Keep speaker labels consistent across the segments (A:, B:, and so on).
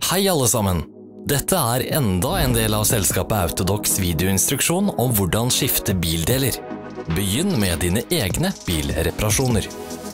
A: Hei alle sammen! Dette er enda en del av selskapet Autodocs videoinstruksjon om hvordan skifte bildeler. Begynn med dine egne bilreparasjoner.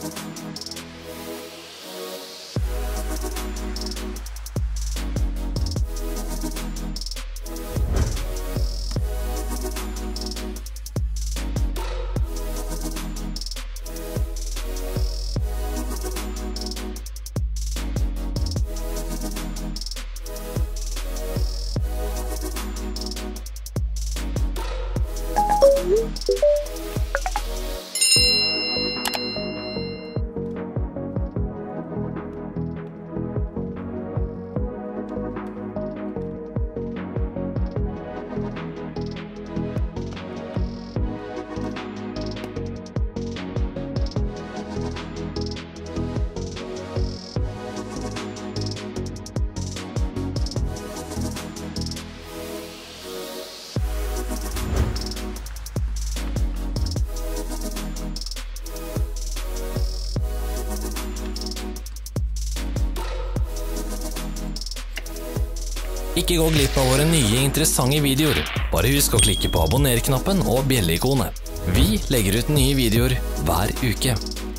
A: Ikke gå glipp av våre nye interessante videoer. Bare husk å klikke på abonner-knappen og bjelle-ikonet. Vi legger ut nye videoer hver uke.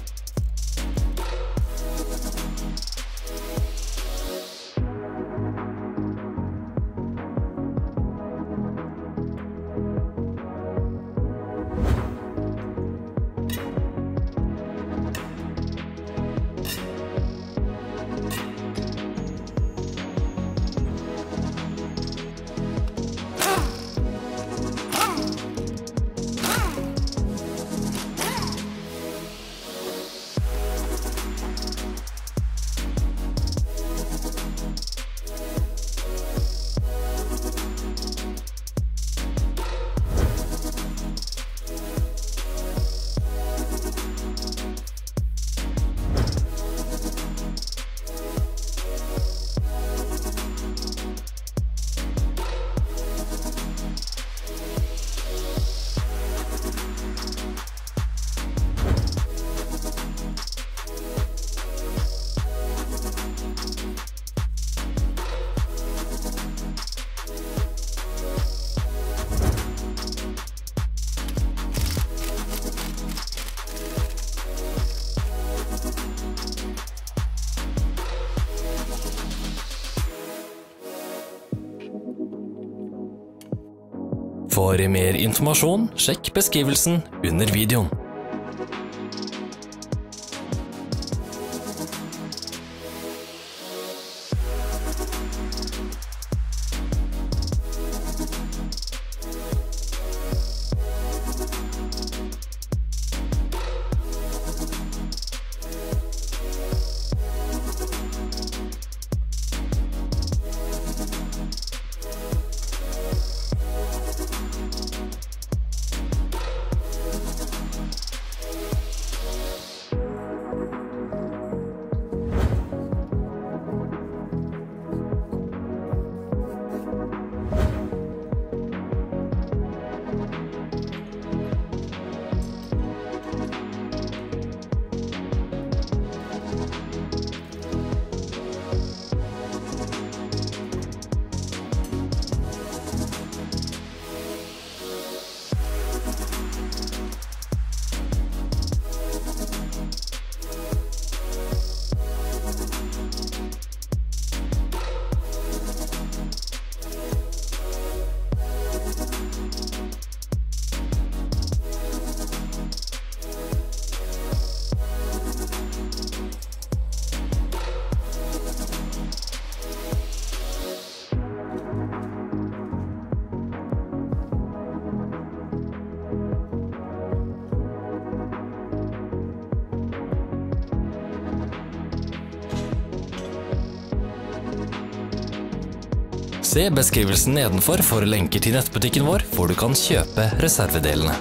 A: For mer informasjon, sjekk beskrivelsen under videoen. Se beskrivelsen nedenfor for lenker til nettbutikken vår, hvor du kan kjøpe reservedelene.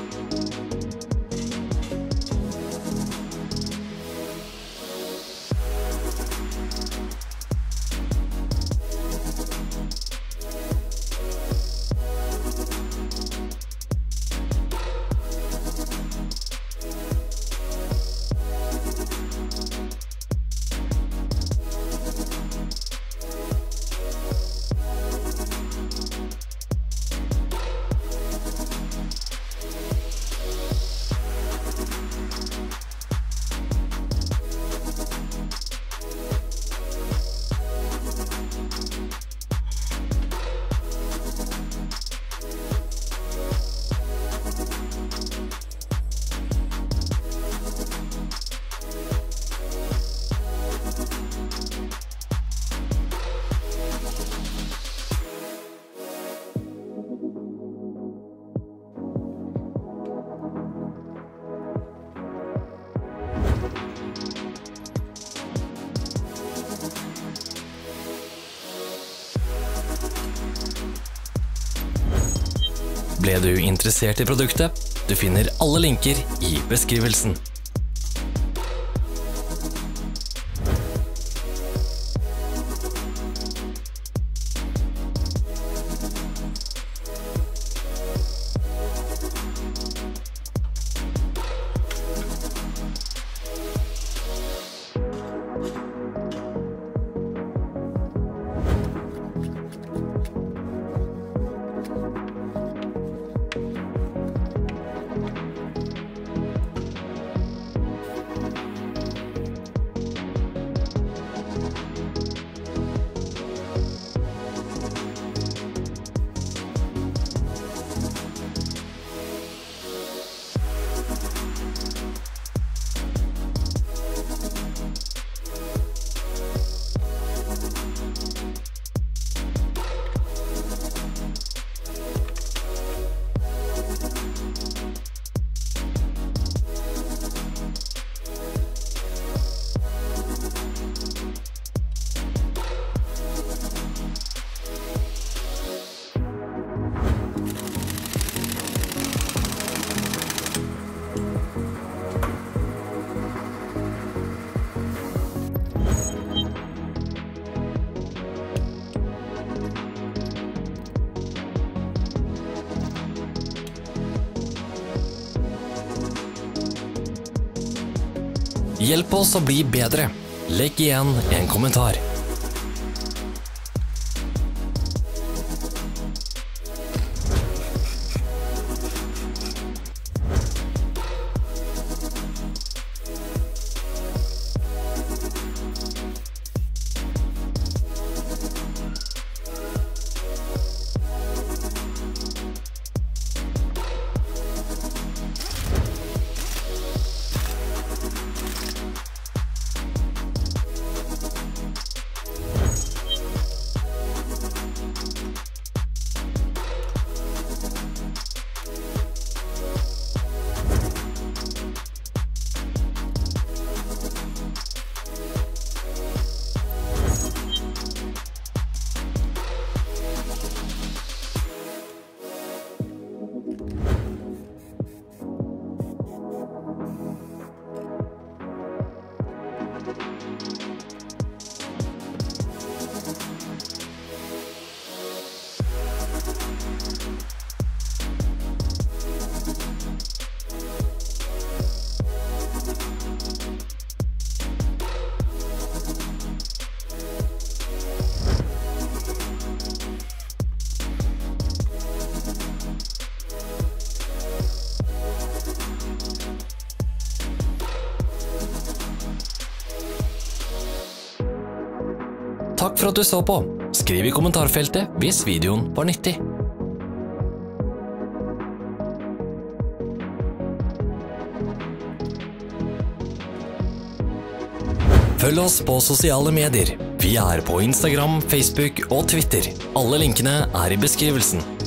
A: Ble du interessert i produktet? Du finner alle linker i beskrivelsen. Hjelp oss å bli bedre. Legg igjen en kommentar. Takk for at du så på. Skriv i kommentarfeltet hvis videoen var nyttig. Følg oss på sosiale medier. Vi er på Instagram, Facebook og Twitter. Alle linkene er i beskrivelsen.